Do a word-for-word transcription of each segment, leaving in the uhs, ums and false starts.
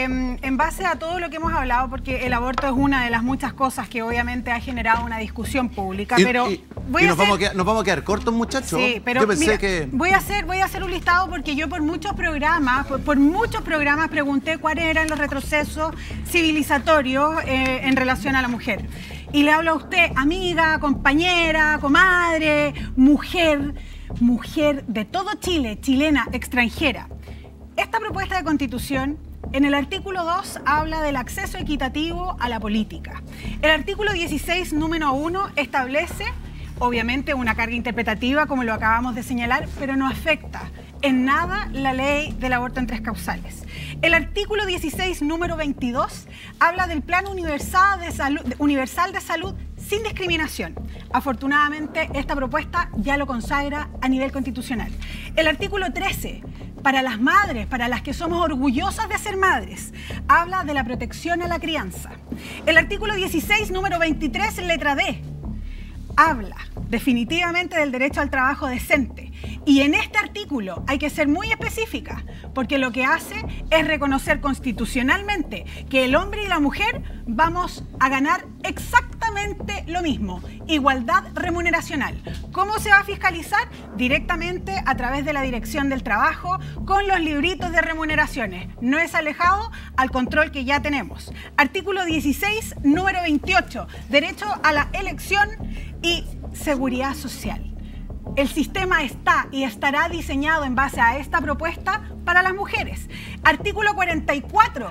eh, en base a todo lo que hemos hablado, porque el aborto es una de las muchas cosas que obviamente ha generado una discusión pública, y, pero y, voy y a nos, hacer... vamos a quedar, nos vamos a quedar cortos, muchachos. Sí, pero yo pensé mira, que... voy a hacer, voy a hacer un listado porque yo por muchos programas, por, por muchos programas pregunté cuáles eran los retrocesos civilizatorios eh, en relación a la mujer. Y le hablo a usted, amiga, compañera, comadre, mujer, mujer de todo Chile, chilena, extranjera. Esta propuesta de constitución, en el artículo dos, habla del acceso equitativo a la política. El artículo dieciséis, número uno, establece, obviamente, una carga interpretativa, como lo acabamos de señalar, pero no afecta en nada la ley del aborto en tres causales. El artículo dieciséis, número veintidós, habla del Plan Universal de Salud, Universal de Salud sin discriminación. Afortunadamente, esta propuesta ya lo consagra a nivel constitucional. El artículo trece, para las madres, para las que somos orgullosas de ser madres, habla de la protección a la crianza. El artículo dieciséis, número veintitrés, letra D, habla definitivamente del derecho al trabajo decente. Y en este artículo hay que ser muy específica, porque lo que hace es reconocer constitucionalmente que el hombre y la mujer vamos a ganar exactamente lo mismo, igualdad remuneracional. ¿Cómo se va a fiscalizar? Directamente a través de la Dirección del Trabajo, con los libritos de remuneraciones. No es alejado al control que ya tenemos. Artículo dieciséis, número veintiocho, derecho a la elección y seguridad social. El sistema está y estará diseñado en base a esta propuesta para las mujeres. Artículo cuarenta y cuatro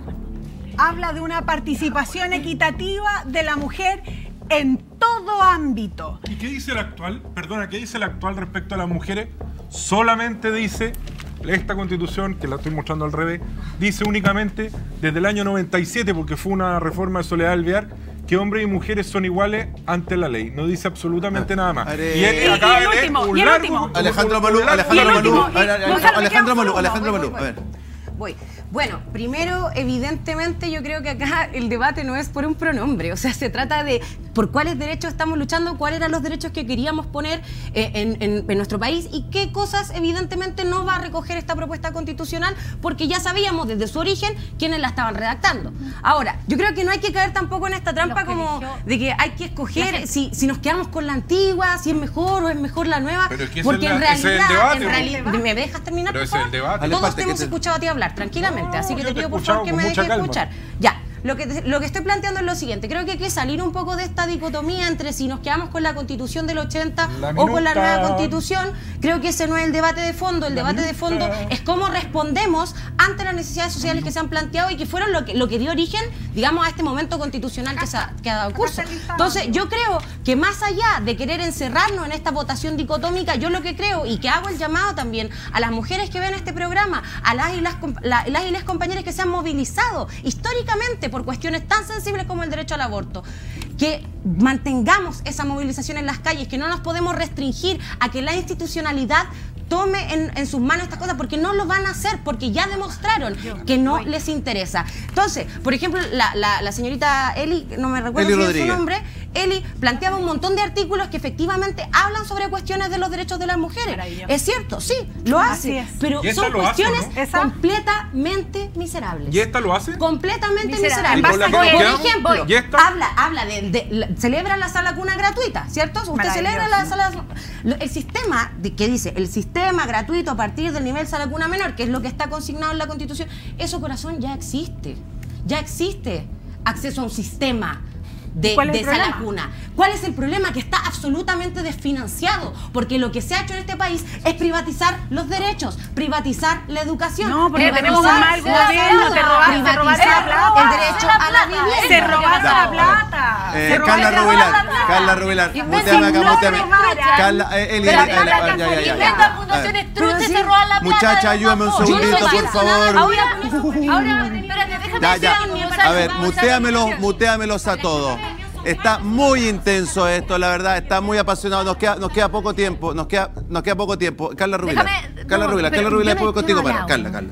habla de una participación equitativa de la mujer en todo ámbito. ¿Y qué dice el actual? Perdona, ¿qué dice el actual respecto a las mujeres? Solamente dice, esta constitución, que la estoy mostrando al revés, dice únicamente desde el año noventa y siete, porque fue una reforma de Soledad Alvear, que hombres y mujeres son iguales ante la ley. No dice absolutamente nada más. Are... Y él acaba de leer un largo... Alejandro Malú, Alejandro Malú, Alejandro Malú, Alejandro Malú, a ver. Voy. Bueno, primero, evidentemente, yo creo que acá el debate no es por un pronombre, o sea, se trata de por cuáles derechos estamos luchando, cuáles eran los derechos que queríamos poner eh, en, en, en nuestro país y qué cosas, evidentemente, no va a recoger esta propuesta constitucional, porque ya sabíamos desde su origen quiénes la estaban redactando. Ahora, yo creo que no hay que caer tampoco en esta trampa como de que hay que escoger si, si nos quedamos con la antigua, si es mejor o es mejor la nueva, pero es que porque es el, en realidad, es el debate, en realidad ¿me dejas terminar, pero por es favor? el debate. Todos te hemos escuchado a ti hablar, tranquilamente. No, así que te pido por favor que me dejes escuchar. Ya, lo que, te, lo que estoy planteando es lo siguiente. Creo que hay que salir un poco de esta dicotomía entre si nos quedamos con la Constitución del ochenta o con la nueva Constitución. Creo que ese no es el debate de fondo. El la debate minuta. de fondo es cómo respondemos ante las necesidades sociales que se han planteado y que fueron lo que, lo que dio origen, digamos, a este momento constitucional que, se ha, que ha dado curso. Entonces, yo creo que más allá de querer encerrarnos en esta votación dicotómica, yo lo que creo y que hago el llamado también a las mujeres que ven este programa, a las y las, la, las, y las compañeras que se han movilizado históricamente por cuestiones tan sensibles como el derecho al aborto, que mantengamos esa movilización en las calles, que no nos podemos restringir a que la institucionalidad tome en, en sus manos estas cosas, porque no lo van a hacer, porque ya demostraron que no les interesa. Entonces, por ejemplo, la, la, la señorita Eli, no me recuerdo si es su nombre, Eli planteaba un montón de artículos que efectivamente hablan sobre cuestiones de los derechos de las mujeres. Es cierto, sí, lo hace, pero son cuestiones hace, ¿no? completamente miserables. ¿Y esta lo hace? Completamente miserables. Miserable. Por, por ejemplo, esta? habla, habla de, de, de, celebra la sala cuna gratuita, ¿cierto? Usted celebra la sala... El sistema, de, ¿qué dice? El sistema gratuito a partir del nivel sala cuna menor, que es lo que está consignado en la Constitución, eso, corazón, ya existe. Ya existe acceso a un sistema de, de sala cuna. ¿Cuál es el problema? Que está absolutamente desfinanciado, porque lo que se ha hecho en este país es privatizar los derechos, privatizar la educación. No, porque tenemos un mal gobierno, te robaste, te robaste la plata. El derecho a la vivienda. Se robaste la plata. Eh, Carla Rubilar, Carla Rubilar, muteame acá, muteame. Carla, eh, Eli, ya, ya, ya, ya. Fundaciones truchas se roban la plata. Muchacha, ayúdame un segundito, por favor. Ahora, ahora, espérate, déjame ya, ya. decir. A ver, muteamelos, muteamelos a todos. Está muy intenso esto, la verdad, está muy apasionado. Nos queda, nos queda poco tiempo, nos queda, nos queda poco tiempo. Carla Rubilar, Déjame, Carla no, Rubilar, Carla Rubilar, después contigo, para. Carla, Carla.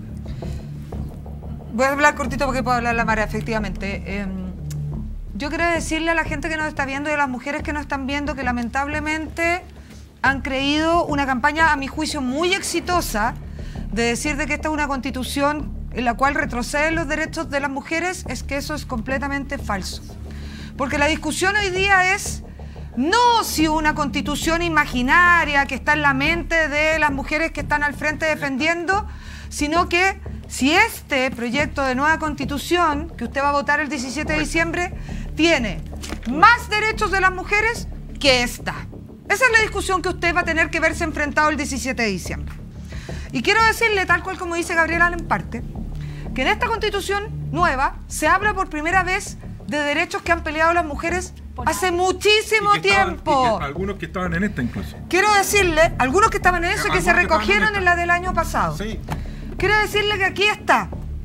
Voy a hablar cortito porque puedo hablar la Mara, efectivamente. Eh, yo quiero decirle a la gente que nos está viendo y a las mujeres que nos están viendo que lamentablemente han creído una campaña, a mi juicio, muy exitosa de decir de que esta es una constitución en la cual retroceden los derechos de las mujeres, es que eso es completamente falso. Porque la discusión hoy día es no si una constitución imaginaria que está en la mente de las mujeres que están al frente defendiendo, sino que si este proyecto de nueva constitución, que usted va a votar el diecisiete de diciembre, tiene más derechos de las mujeres que esta. Esa es la discusión que usted va a tener que verse enfrentado el diecisiete de diciembre. Y quiero decirle, tal cual como dice Gabriela Alemparte, que en esta constitución nueva se habla por primera vez de derechos que han peleado las mujeres hace muchísimo y que estaban, tiempo. Y que algunos que estaban en esta incluso. Quiero decirle, algunos que estaban en eso y que se recogieron en la del año pasado. Sí. Quiero decirle que aquí está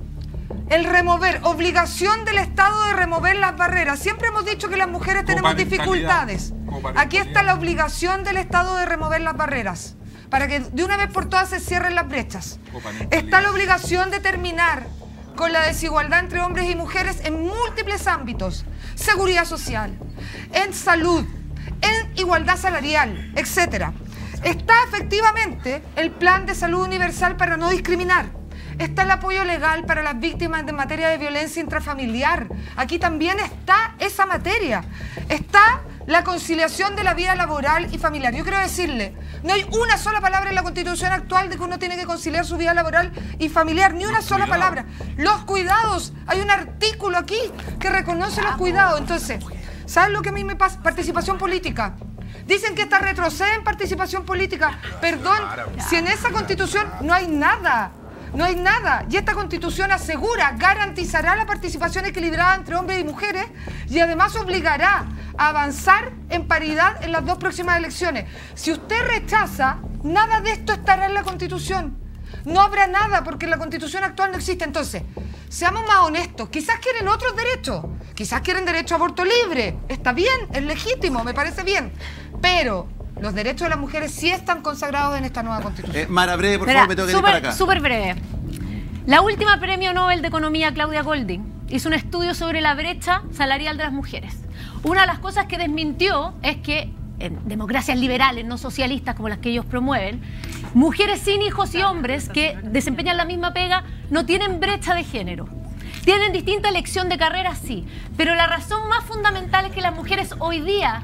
el remover, obligación del Estado de remover las barreras. Siempre hemos dicho que las mujeres tenemos dificultades. Aquí está la obligación del Estado de remover las barreras, para que de una vez por todas se cierren las brechas. Está la obligación de terminar con la desigualdad entre hombres y mujeres en múltiples ámbitos: seguridad social, en salud, en igualdad salarial, etcétera. Está efectivamente el plan de salud universal para no discriminar. Está el apoyo legal para las víctimas en materia de violencia intrafamiliar. Aquí también está esa materia. Está la conciliación de la vida laboral y familiar. Yo quiero decirle, no hay una sola palabra en la Constitución actual de que uno tiene que conciliar su vida laboral y familiar, ni una sola palabra. Los cuidados, hay un artículo aquí que reconoce los cuidados. Entonces, ¿saben lo que a mí me pasa? Participación política. Dicen que esta retrocede en participación política. Perdón, si en esa Constitución no hay nada. No hay nada. Y esta Constitución asegura, garantizará la participación equilibrada entre hombres y mujeres y además obligará a avanzar en paridad en las dos próximas elecciones. Si usted rechaza, nada de esto estará en la Constitución. No habrá nada porque la Constitución actual no existe. Entonces, seamos más honestos. Quizás quieren otros derechos. Quizás quieren derecho a aborto libre. Está bien, es legítimo, me parece bien. Pero los derechos de las mujeres sí están consagrados en esta nueva Constitución. Eh, Mara, breve, por favor, me tengo que ir para acá. Súper breve. La última premio Nobel de Economía, Claudia Goldin, hizo un estudio sobre la brecha salarial de las mujeres. Una de las cosas que desmintió es que en democracias liberales, no socialistas como las que ellos promueven, mujeres sin hijos y hombres que desempeñan la misma pega no tienen brecha de género. Tienen distinta elección de carrera, sí, pero la razón más fundamental es que las mujeres hoy día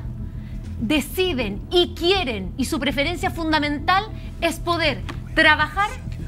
deciden y quieren, y su preferencia fundamental es poder trabajar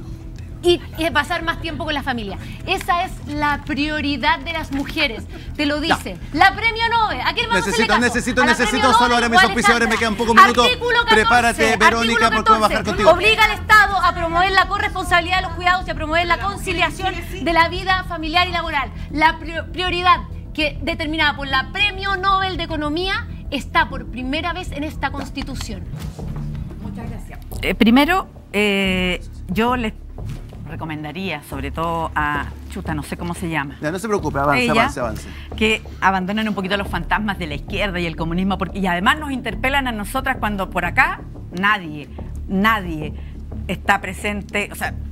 y, y pasar más tiempo con la familia. Esa es la prioridad de las mujeres, te lo dice no. la premio Nobel. ¿A quién vamos necesito, a hacerle caso? necesito, ¿A necesito solo ahora mis auspiciadores, me quedan pocos minutos. catorce, Prepárate, Verónica, porque voy a bajar contigo. Obliga al Estado a promover la corresponsabilidad de los cuidados y a promover la conciliación de la vida familiar y laboral. La prioridad que determinada por la premio Nobel de Economía está por primera vez en esta Constitución. Muchas gracias. Eh, primero, eh, yo les recomendaría, sobre todo a Chuta, no sé cómo se llama. Ya, no se preocupe, avance, Ella, avance, avance. Que abandonen un poquito los fantasmas de la izquierda y el comunismo, porque, y además nos interpelan a nosotras cuando por acá nadie, nadie está presente, o sea,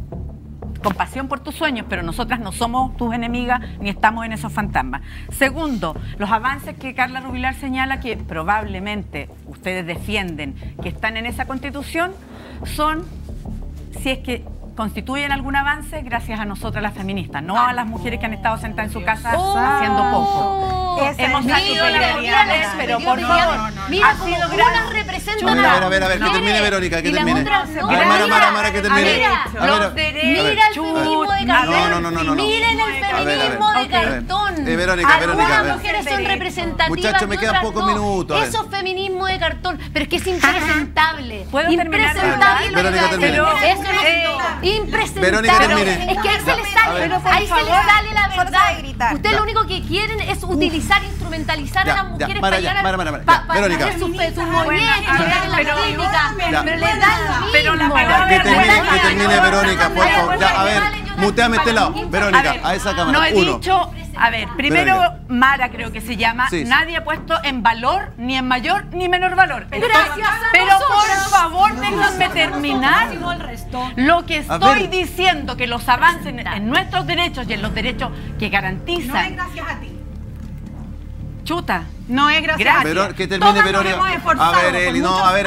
compasión por tus sueños, pero nosotras no somos tus enemigas ni estamos en esos fantasmas. Segundo, los avances que Carla Rubilar señala que probablemente ustedes defienden que están en esa Constitución son, si es que constituyen algún avance, gracias a nosotras las feministas, no a las mujeres que han estado sentadas en su casa oh, haciendo poco. Hemos salido legales, pero por favor, mira cómo unas representan a... A ver, a ver, a ver, que termine Verónica, que termine. Mara, Mara, Mara, que termine. Mira, mira el feminismo de cartón. No, no, no, no. Miren el feminismo de cartón. Verónica, Verónica. Algunas mujeres son representativas. Muchachos, me quedan pocos minutos. Eso es feminismo de cartón, pero es que es impresentable. ¿Puedo terminar? Impresentable. Verónica, termine. Eso no impresentable. Verónica, termine. Es que ahí se les sale, ahí se les sale la verdad. Ustedes lo único que quieren es utilizar, instrumentalizar ya, a las mujeres ya, para ya, llegar Mara, Mara, Mara, pa, pa, Verónica. hacer sus su muñecas, en la clínica, pero les da lo mismo. Pero la ya, que termine, que termine Verónica, por favor. Ya, a ver, muteame este lado. Verónica, a, ver, a esa cámara. No he Uno. dicho... A ver, primero, Verónica. Mara creo que se llama, sí, sí. nadie ha puesto en valor, ni en mayor, ni menor valor. Gracias a Pero nosotros. por favor, déjenme terminar. Lo que estoy diciendo, que los avances en, en nuestros derechos y en los derechos que garantizan... No es gracias a ti. Chuta. No es gracias Gracias. a ti. Pero, que termine Todas Verónica. nos hemos esforzado A ver, Eli, por no, muchos a ver, a ver. años.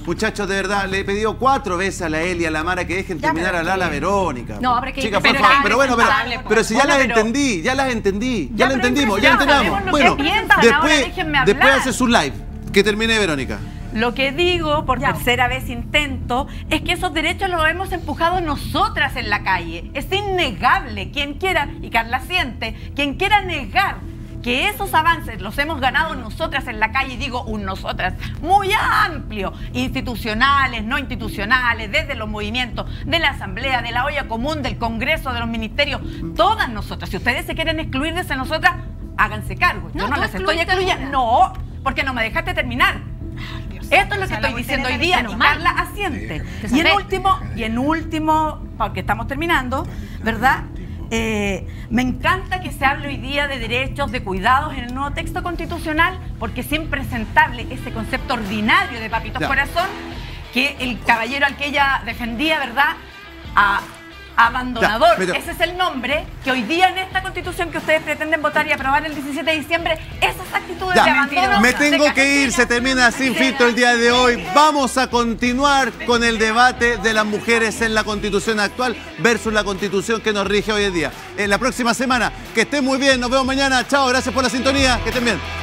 Muchachos, de verdad, le he pedido cuatro veces a la Eli y a la Mara que dejen ya, terminar a hablar a la Verónica. No, pero que... Chicas, por favor. Pero bueno, pero, pero si ya las pero... entendí, ya las entendí, ya, ya las entendimos, ya entendamos. Bueno, después, después hace su live. Que termine Verónica. Lo que digo, por ya. tercera vez intento, es que esos derechos los hemos empujado nosotras en la calle. Es innegable. Quien quiera, y Carla siente, quien quiera negar que esos avances los hemos ganado nosotras en la calle, digo un nosotras, muy amplio, institucionales, no institucionales, desde los movimientos, de la Asamblea, de la olla común, del Congreso, de los ministerios, todas nosotras. Si ustedes se quieren excluir de nosotras, háganse cargo. Yo no, no las estoy excluyendo. No, porque no me dejaste terminar. Esto es lo que estoy diciendo hoy día y Carla asiente. Y en último, y en último, porque estamos terminando, ¿verdad? Eh, me encanta que se hable hoy día de derechos, de cuidados en el nuevo texto constitucional, porque es impresentable ese concepto ordinario de papitos ya. corazón que el caballero al que ella defendía, ¿verdad? A, abandonador, ya, pero... ese es el nombre que hoy día en esta constitución que ustedes pretenden votar y aprobar el diecisiete de diciembre, esas actitudes ya, de abandono. Me tengo que ir, se termina sin filtro el día de hoy. Vamos a continuar con el debate de las mujeres en la constitución actual versus la constitución que nos rige hoy en día. En la próxima semana, que estén muy bien, nos vemos mañana. Chao, gracias por la sintonía, que estén bien.